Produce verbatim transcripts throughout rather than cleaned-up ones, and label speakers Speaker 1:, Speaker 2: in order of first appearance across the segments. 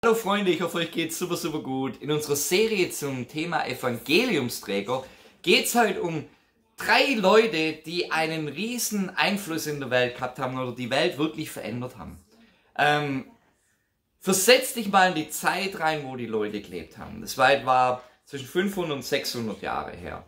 Speaker 1: Hallo Freunde, ich hoffe euch geht's super super gut. In unserer Serie zum Thema Evangeliumsträger geht es heute um drei Leute, die einen riesen Einfluss in der Welt gehabt haben oder die Welt wirklich verändert haben. Ähm, versetz dich mal in die Zeit rein, wo die Leute gelebt haben. Das war etwa zwischen fünfhundert und sechshundert Jahre her.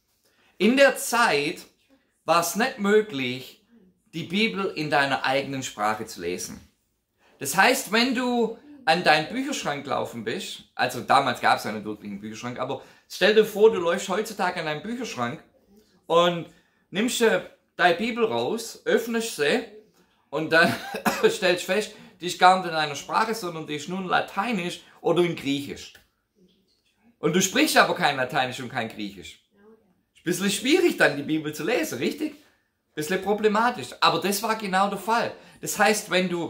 Speaker 1: In der Zeit war es nicht möglich, die Bibel in deiner eigenen Sprache zu lesen. Das heißt, wenn du an deinen Bücherschrank laufen bist, also damals gab es ja nicht wirklich einen Bücherschrank, aber stell dir vor, du läufst heutzutage an deinen Bücherschrank und nimmst deine Bibel raus, öffnest sie und dann stellst fest, die ist gar nicht in einer Sprache, sondern die ist nur in Lateinisch oder in Griechisch. Und du sprichst aber kein Lateinisch und kein Griechisch. Ist ein bisschen schwierig dann die Bibel zu lesen, richtig? Ein bisschen problematisch, aber das war genau der Fall. Das heißt, wenn du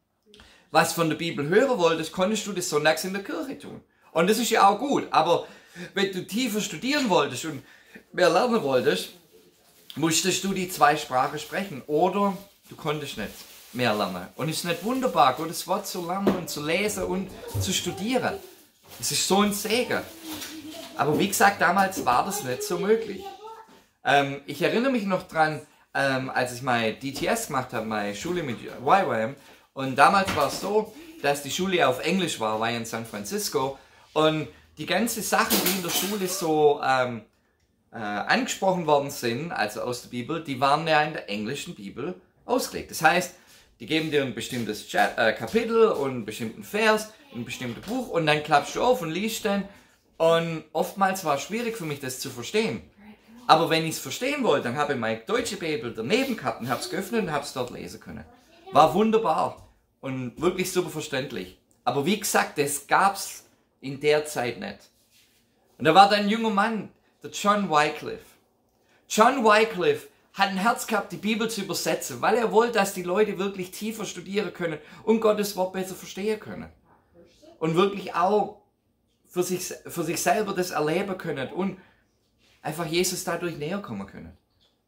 Speaker 1: was von der Bibel hören wolltest, konntest du das sonntags in der Kirche tun. Und das ist ja auch gut, aber wenn du tiefer studieren wolltest und mehr lernen wolltest, musstest du die zwei Sprachen sprechen oder du konntest nicht mehr lernen. Und es ist nicht wunderbar, Gottes Wort zu lernen und zu lesen und zu studieren. Es ist so ein Segen. Aber wie gesagt, damals war das nicht so möglich. Ähm, ich erinnere mich noch dran, ähm, als ich meine D T S gemacht habe, meine Schule mit Y W A M. Und damals war es so, dass die Schule auf Englisch war, war ja in San Francisco. Und die ganzen Sachen, die in der Schule so ähm, äh, angesprochen worden sind, also aus der Bibel, die waren ja in der englischen Bibel ausgelegt. Das heißt, die geben dir ein bestimmtes äh, Kapitel und einen bestimmten Vers, ein bestimmtes Buch und dann klappst du auf und liest dann. Und oftmals war es schwierig für mich, das zu verstehen. Aber wenn ich es verstehen wollte, dann habe ich meine deutsche Bibel daneben gehabt und habe es geöffnet und habe es dort lesen können. War wunderbar und wirklich super verständlich. Aber wie gesagt, das gab es in der Zeit nicht. Und da war da ein junger Mann, der John Wycliffe. John Wycliffe hat ein Herz gehabt, die Bibel zu übersetzen, weil er wollte, dass die Leute wirklich tiefer studieren können und Gottes Wort besser verstehen können. Und wirklich auch für sich, für sich selber das erleben können und einfach Jesus dadurch näher kommen können.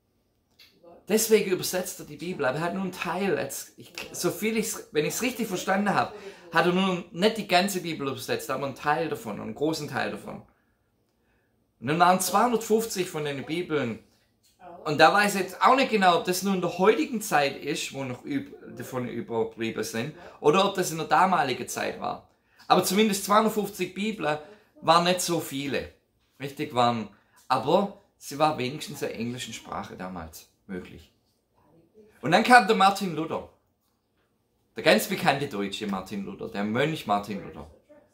Speaker 1: Deswegen übersetzt er die Bibel, aber er hat nur einen Teil, jetzt, ich, so viel ich's, wenn ich es richtig verstanden habe, hat er nur nicht die ganze Bibel übersetzt, aber einen Teil davon, einen großen Teil davon. Und dann waren zweihundertfünfzig von den Bibeln, und da weiß ich jetzt auch nicht genau, ob das nur in der heutigen Zeit ist, wo noch davon überblieben sind, oder ob das in der damaligen Zeit war. Aber zumindest zweihundertfünfzig Bibeln waren nicht so viele, richtig waren, aber sie war wenigstens in der englischen Sprache damals möglich. Und dann kam der Martin Luther, der ganz bekannte deutsche Martin Luther, der Mönch Martin Luther.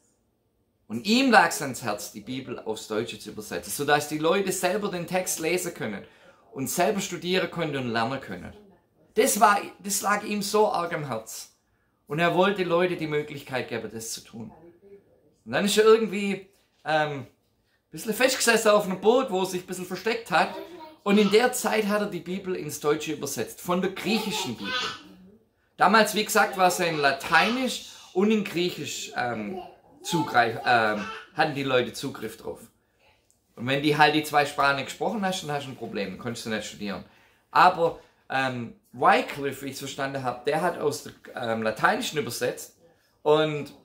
Speaker 1: Und ihm lag es ans Herz, die Bibel aufs Deutsche zu übersetzen, sodass die Leute selber den Text lesen können und selber studieren können und lernen können. Das, war, das lag ihm so arg am Herz. Und er wollte den Leuten die Möglichkeit geben, das zu tun. Und dann ist er irgendwie ähm, ein bisschen festgesessen auf einer Burg, wo er sich ein bisschen versteckt hat. Und in der Zeit hat er die Bibel ins Deutsche übersetzt, von der griechischen Bibel. Damals, wie gesagt, war es in Lateinisch und in Griechisch ähm, Zugreif, ähm, hatten die Leute Zugriff drauf. Und wenn die halt die zwei Sprachen nicht gesprochen hast, dann hast du ein Problem, dann konntest du nicht studieren. Aber ähm, Wycliffe, wie ich es verstanden habe, der hat aus dem ähm, Lateinischen übersetzt und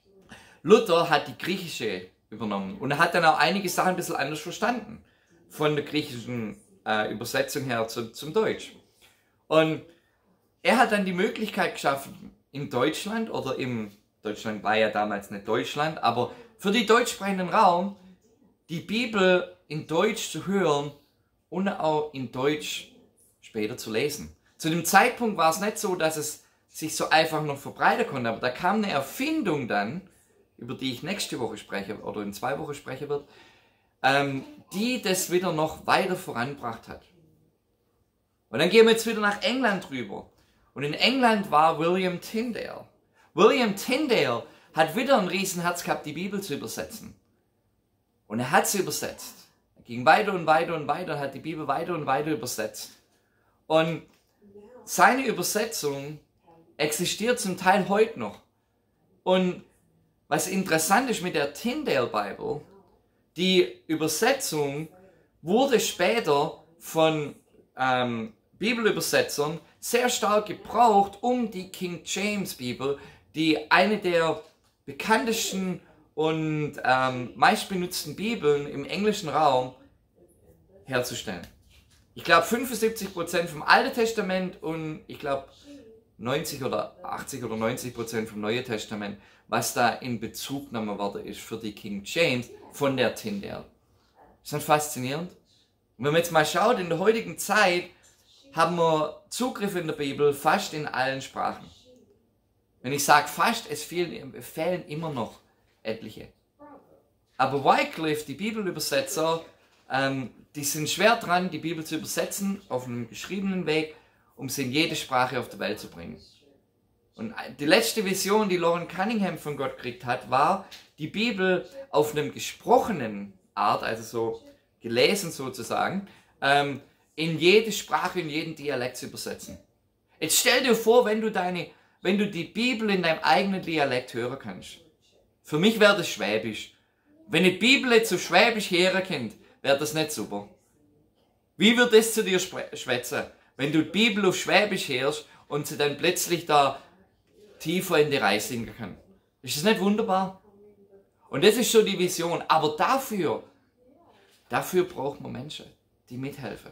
Speaker 1: Luther hat die griechische übernommen. Und er hat dann auch einige Sachen ein bisschen anders verstanden, von der griechischen äh, Übersetzung her zu, zum Deutsch. Und er hat dann die Möglichkeit geschaffen, in Deutschland, oder im, Deutschland war ja damals nicht Deutschland, aber für die deutschsprachigen Raum, die Bibel in Deutsch zu hören und auch in Deutsch später zu lesen. Zu dem Zeitpunkt war es nicht so, dass es sich so einfach noch verbreiten konnte, aber da kam eine Erfindung dann, über die ich nächste Woche spreche oder in zwei Wochen sprechen wird, ähm, die das wieder noch weiter vorangebracht hat. Und dann gehen wir jetzt wieder nach England rüber. Und in England war William Tyndale. William Tyndale hat wieder ein Riesenherz gehabt, die Bibel zu übersetzen. Und er hat sie übersetzt. Er ging weiter und weiter und weiter und hat die Bibel weiter und weiter übersetzt. Und seine Übersetzung existiert zum Teil heute noch. Und was interessant ist mit der Tyndale Bible, die Übersetzung wurde später von ähm, Bibelübersetzern sehr stark gebraucht, um die King James Bibel, die eine der bekanntesten und ähm, meistbenutzten Bibeln im englischen Raum herzustellen. Ich glaube fünfundsiebzig Prozent vom Alten Testament und ich glaube neunzig oder achtzig oder neunzig Prozent vom Neuen Testament, was da in Bezug genommen worden ist für die King James von der Tyndale. Ist das faszinierend? Und wenn man jetzt mal schaut, in der heutigen Zeit haben wir Zugriff in der Bibel fast in allen Sprachen. Wenn ich sage fast, es fehlen, es fehlen immer noch etliche. Aber Wycliffe, die Bibelübersetzer, ähm, die sind schwer dran, die Bibel zu übersetzen auf einem geschriebenen Weg, um sie in jede Sprache auf der Welt zu bringen. Und die letzte Vision, die Lauren Cunningham von Gott gekriegt hat, war, die Bibel auf einem gesprochenen Art, also so gelesen sozusagen, ähm, in jede Sprache, in jeden Dialekt zu übersetzen. Jetzt stell dir vor, wenn du, deine, wenn du die Bibel in deinem eigenen Dialekt hören kannst. Für mich wäre das Schwäbisch. Wenn ich die Bibel jetzt so Schwäbisch hören könnte, wäre das nicht super. Wie wird das zu dir schwätzen, wenn du die Bibel auf Schwäbisch hörst und sie dann plötzlich da tiefer in die Reise sinken kann? Ist das nicht wunderbar? Und das ist so die Vision. Aber dafür, dafür braucht man Menschen, die mithelfen.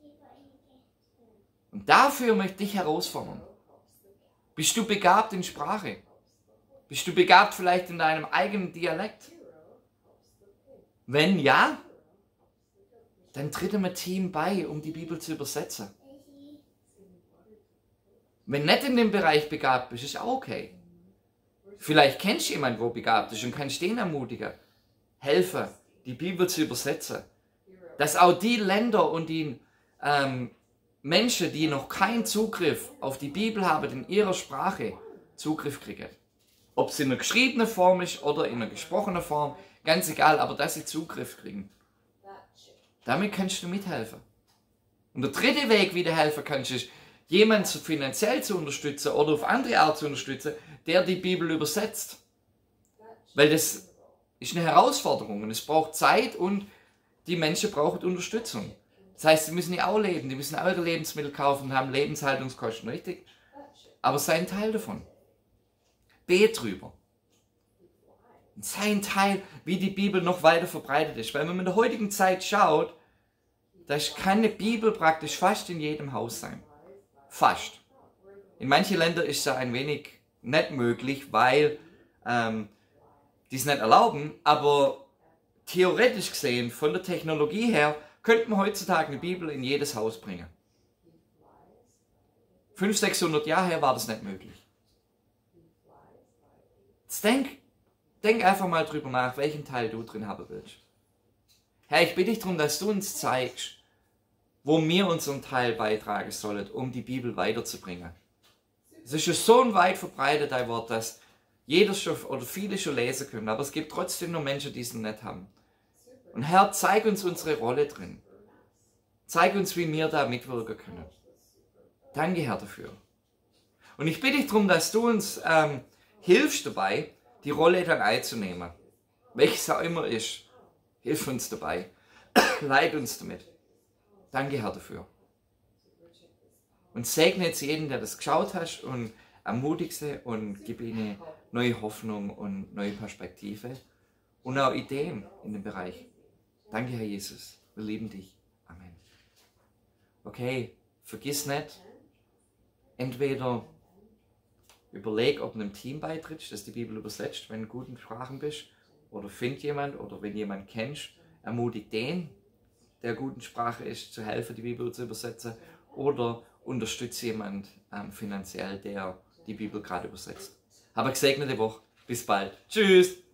Speaker 1: Und dafür möchte ich herausfordern. Bist du begabt in Sprache? Bist du begabt vielleicht in deinem eigenen Dialekt? Wenn ja, dann tritt einem Team bei, um die Bibel zu übersetzen. Wenn nicht in dem Bereich begabt bist, ist auch okay. Vielleicht kennst du jemanden, der begabt ist und kannst den ermutigen, helfen, die Bibel zu übersetzen. Dass auch die Länder und die ähm, Menschen, die noch keinen Zugriff auf die Bibel haben, in ihrer Sprache Zugriff kriegen. Ob es in einer geschriebenen Form ist oder in einer gesprochenen Form, ganz egal, aber dass sie Zugriff kriegen. Damit kannst du mithelfen. Und der dritte Weg, wie du helfen kannst, ist, jemanden finanziell zu unterstützen oder auf andere Art zu unterstützen, der die Bibel übersetzt. Weil das ist eine Herausforderung und es braucht Zeit und die Menschen brauchen Unterstützung. Das heißt, sie müssen ja auch leben, die müssen auch ihre Lebensmittel kaufen und haben Lebenshaltungskosten, richtig? Aber sei ein Teil davon. Bet drüber. Und sei ein Teil, wie die Bibel noch weiter verbreitet ist. Weil wenn man in der heutigen Zeit schaut, da kann eine Bibel praktisch fast in jedem Haus sein. Fast. In manchen Ländern ist es ein wenig nicht möglich, weil ähm, die es nicht erlauben, aber theoretisch gesehen, von der Technologie her, könnte man heutzutage eine Bibel in jedes Haus bringen. fünfhundert, sechshundert Jahre her war das nicht möglich. Jetzt denk, denk einfach mal drüber nach, welchen Teil du drin haben willst. Herr, ich bitte dich darum, dass du uns zeigst, wo wir unseren Teil beitragen sollen, um die Bibel weiterzubringen. Es ist ja so ein weit verbreitetes Wort, dass jeder schon oder viele schon lesen können, aber es gibt trotzdem noch Menschen, die es nicht haben. Und Herr, zeig uns unsere Rolle drin. Zeig uns, wie wir da mitwirken können. Danke, Herr, dafür. Und ich bitte dich darum, dass du uns ähm, hilfst dabei, die Rolle dann einzunehmen. Welches auch immer ist. Hilf uns dabei. Leit uns damit. Danke, Herr, dafür. Und segne jetzt jeden, der das geschaut hat und ermutige sie und gib ihnen neue Hoffnung und neue Perspektive und auch Ideen in dem Bereich. Danke, Herr Jesus. Wir lieben dich. Amen. Okay, vergiss nicht, entweder überleg, ob du einem Team beitrittst, das die Bibel übersetzt, wenn du in guten Sprachen bist, oder find jemand, oder wenn jemand kennst, ermutig den, der guten Sprache ist, zu helfen, die Bibel zu übersetzen, oder unterstütze jemand ähm, finanziell, der die Bibel gerade übersetzt. Habe eine gesegnete Woche. Bis bald. Tschüss.